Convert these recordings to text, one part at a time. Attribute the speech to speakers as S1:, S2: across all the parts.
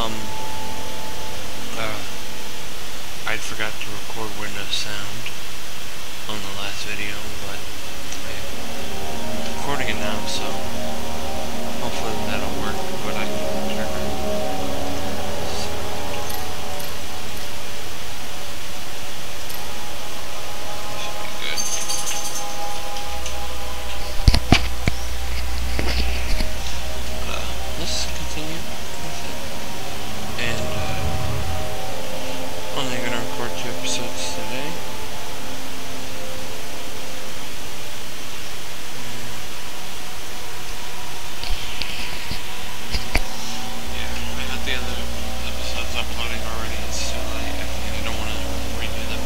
S1: Um, I forgot to record Windows Sound on the last video, but I'm recording it now, so hopefully that'll work, but I can turn on let's continue with it. And only gonna record 2 episodes today. Yeah, I got the other episodes uploading already. It's too late. I don't want to redo them.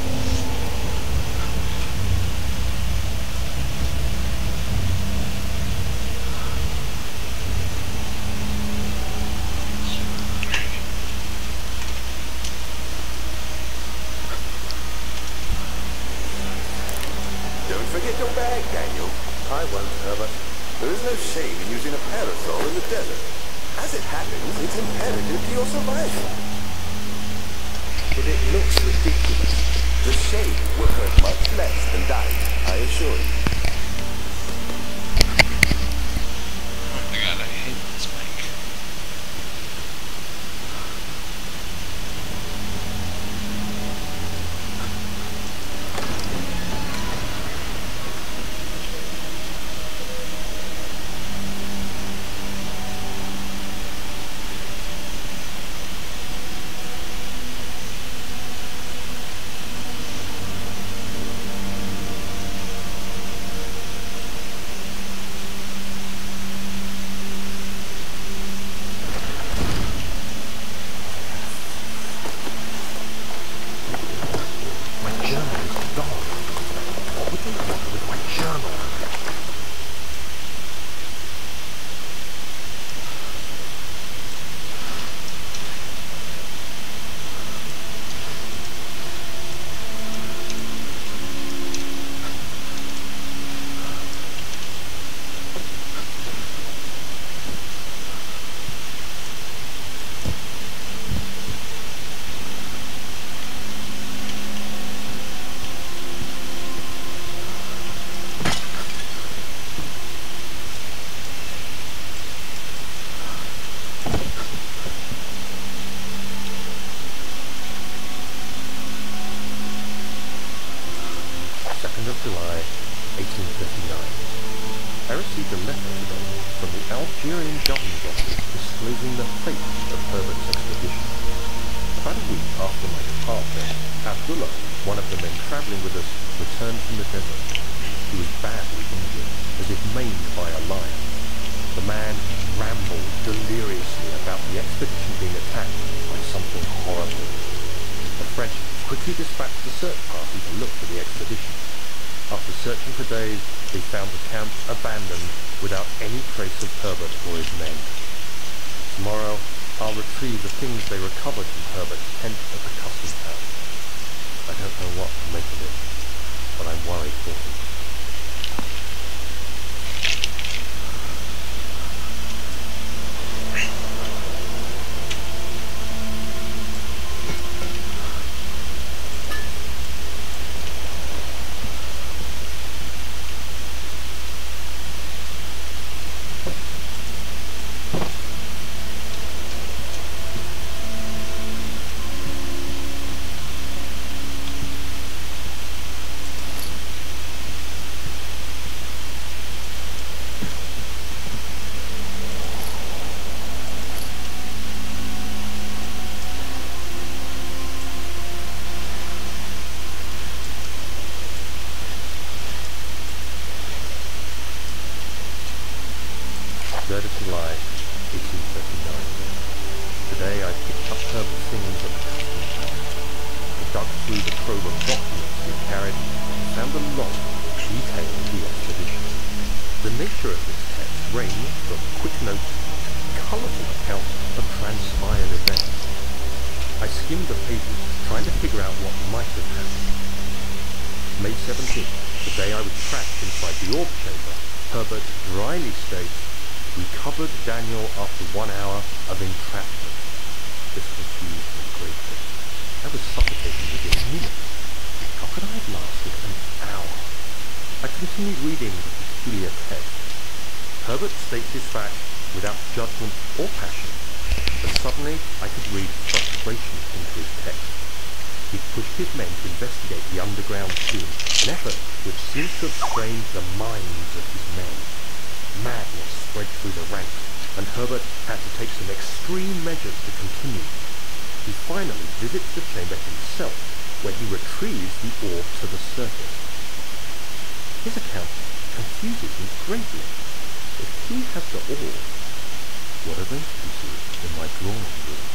S2: Don't forget your bag, Daniel. I won't, Herbert. There is no shame in using a parasol in the desert. As it happens, it's imperative to your survival. But it looks ridiculous. The shade will hurt much less than dying, I assure you.
S1: Oh my god, I hate this mic.
S3: July 1839. I received a letter today from the Algerian government office disclosing the fate of Herbert's expedition. About a week after my departure, Abdullah, one of the men travelling with us, returned from the desert. He was badly injured, as if maimed by a lion. The man rambled deliriously about the expedition being attacked by something horrible. The French quickly dispatched a search party to look for the expedition. After searching for days, they found the camp abandoned without any trace of Herbert or his men. Tomorrow, I'll retrieve the things they recovered from Herbert's tent at the customs house. I don't know what to make of it, but I'm worried for him. July 1839. Today I picked up Herbert's things at the customs house. I dug through the trove of documents he carried and found a log detailing the expedition. The nature of this text ranged from quick notes to colourful accounts of transpired events. I skimmed the pages, trying to figure out what might have happened. May 17th, the day I was trapped inside the orb chamber, Herbert dryly states, "Recovered Daniel after 1 hour of entrapment. just confused and grateful. I was suffocating within minutes. How could I have lasted an hour? I continued reading the peculiar text. Herbert states his facts without judgment or passion, but suddenly I could read frustration into his text. He pushed his men to investigate the underground tomb, an effort which seemed to have strained the minds of his men. Madness spread through the ranks, and Herbert had to take some extreme measures to continue. He finally visits the chamber himself, where he retrieves the orb to the surface. His account confuses me greatly. If he has the orb, what are those pieces in my drawing room?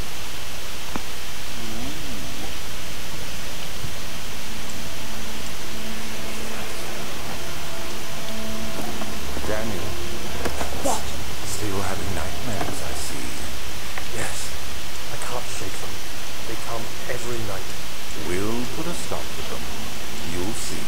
S2: Daniel.
S4: What?
S2: Still having nightmares, I see.
S4: Yes. I can't shake them. They come every night.
S2: We'll put a stop to them. You'll see.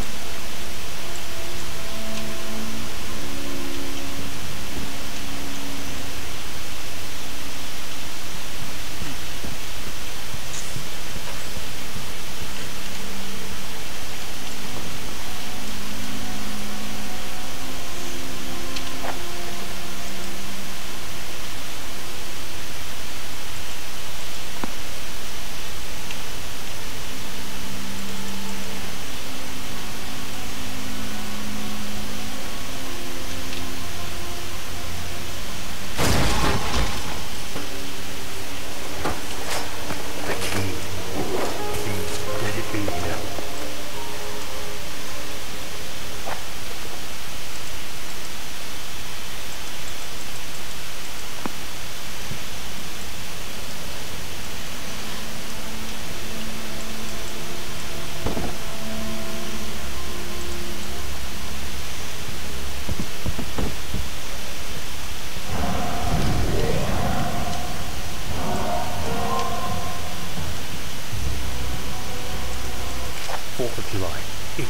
S3: July,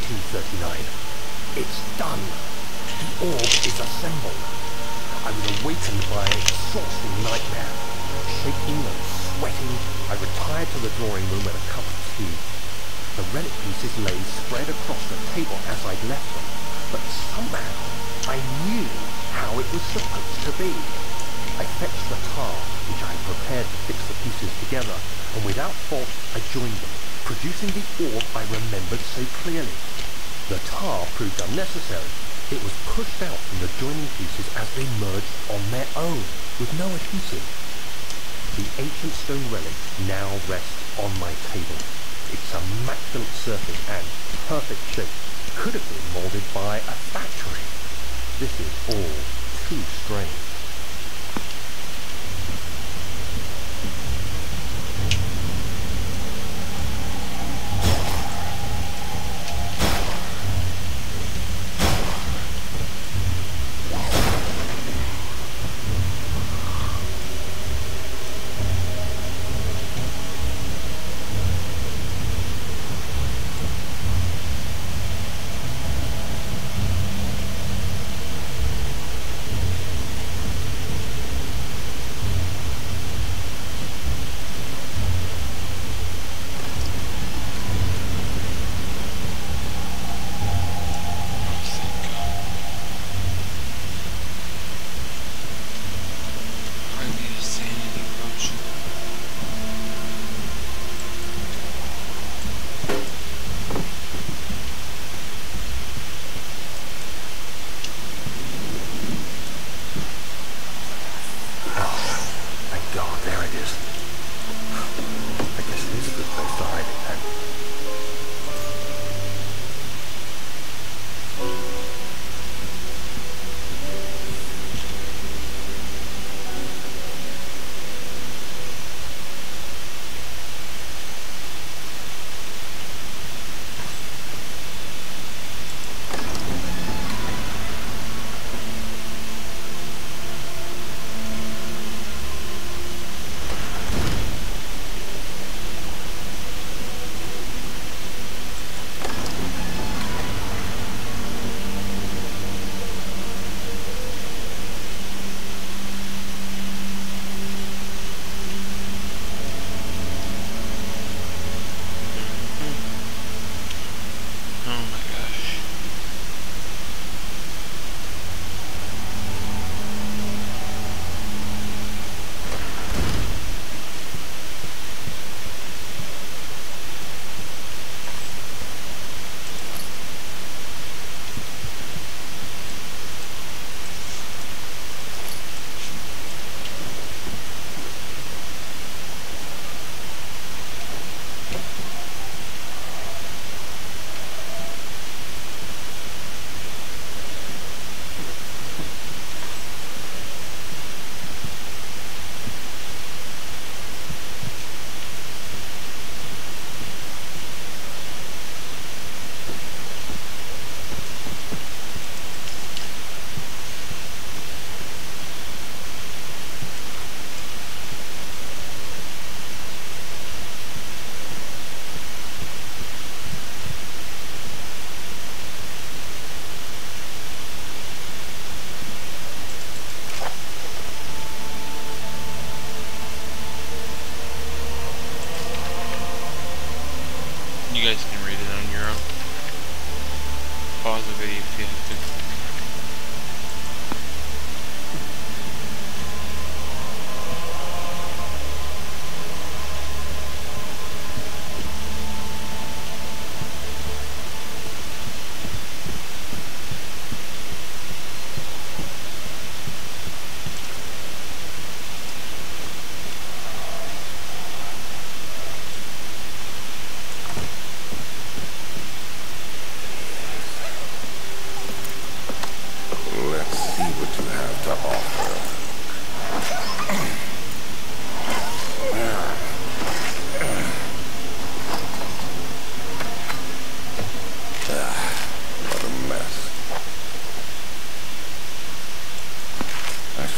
S3: 1839. It's done. The orb is assembled. I was awakened by an exhausting nightmare. Shaking and sweating, I retired to the drawing room with a cup of tea. The relic pieces lay spread across the table as I'd left them, but somehow I knew how it was supposed to be. I fetched the tar, which I had prepared to fix the pieces together, and without fault I joined them, producing the orb I remembered so clearly. The tar proved unnecessary. It was pushed out from the joining pieces as they merged on their own, with no adhesive. The ancient stone relic now rests on my table. Its immaculate surface and perfect shape could have been molded by a factory. This is all too strange.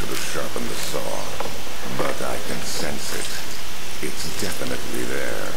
S5: should have sharpened the saw, but I can sense it. It's definitely there.